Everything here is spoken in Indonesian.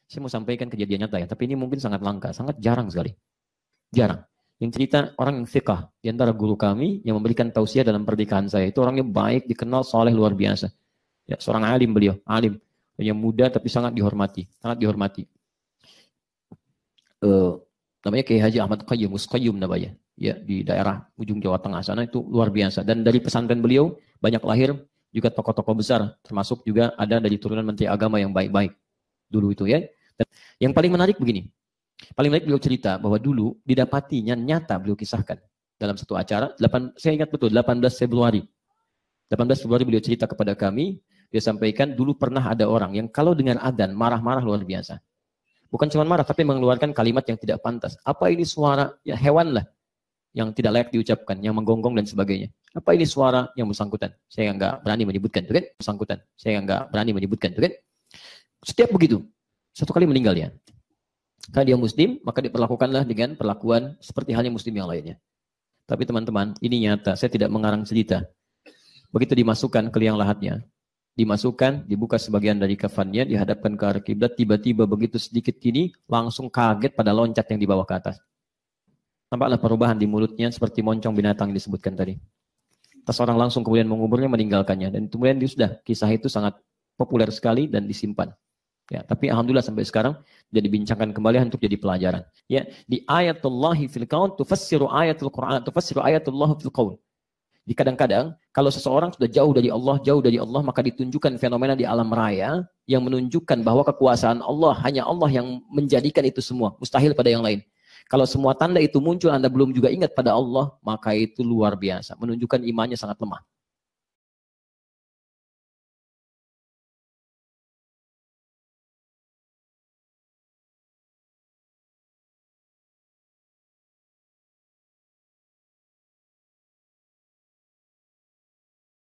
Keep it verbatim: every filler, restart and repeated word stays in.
Saya mau sampaikan kejadian nyata ya, tapi ini mungkin sangat langka, sangat jarang sekali. Jarang. Yang cerita orang yang fiqh di antara guru kami yang memberikan tausiah dalam pernikahan saya. Itu orangnya baik, dikenal, soleh, luar biasa. Ya, seorang alim beliau, alim. Yang muda tapi sangat dihormati, sangat dihormati. Uh, namanya Kiai Haji Ahmad Qayyum, Musqayyum namanya. Ya, di daerah ujung Jawa Tengah sana itu luar biasa. Dan dari pesantren beliau banyak lahir juga tokoh-tokoh besar, termasuk juga ada dari turunan Menteri Agama yang baik-baik dulu itu ya. Dan yang paling menarik begini, paling menarik beliau cerita bahwa dulu didapatinya nyata beliau kisahkan dalam satu acara, delapan, saya ingat betul delapan belas Februari. delapan belas Februari beliau cerita kepada kami, dia sampaikan dulu pernah ada orang yang kalau dengar adzan marah-marah luar biasa. Bukan cuma marah, tapi mengeluarkan kalimat yang tidak pantas. Apa ini suara? Ya hewan lah yang tidak layak diucapkan, yang menggonggong dan sebagainya. Apa ini suara yang bersangkutan? Saya nggak berani menyebutkan, tuh kan? Bersangkutan. Saya nggak berani menyebutkan, tuh kan? Setiap begitu, satu kali meninggal ya. Karena dia muslim, maka diperlakukanlah dengan perlakuan seperti halnya muslim yang lainnya. Tapi teman-teman, ini nyata, saya tidak mengarang cerita. Begitu dimasukkan ke liang lahatnya, dimasukkan, dibuka sebagian dari kafannya, dihadapkan ke arah kiblat, tiba-tiba begitu sedikit gini, langsung kaget pada loncat yang dibawa ke atas. Tampaklah perubahan di mulutnya seperti moncong binatang yang disebutkan tadi. Tas orang langsung kemudian menguburnya, meninggalkannya. Dan kemudian dia sudah, kisah itu sangat populer sekali dan disimpan. Ya, tapi alhamdulillah sampai sekarang dia dibincangkan kembali untuk jadi pelajaran. Ya, di ayatullahi fil qaul tufassiru ayatul Quran, tufassiru ayatullah fil qaul. Di kadang-kadang kalau seseorang sudah jauh dari Allah, jauh dari Allah, maka ditunjukkan fenomena di alam raya yang menunjukkan bahwa kekuasaan Allah hanya Allah yang menjadikan itu semua, mustahil pada yang lain. Kalau semua tanda itu muncul, Anda belum juga ingat pada Allah, maka itu luar biasa, menunjukkan imannya sangat lemah.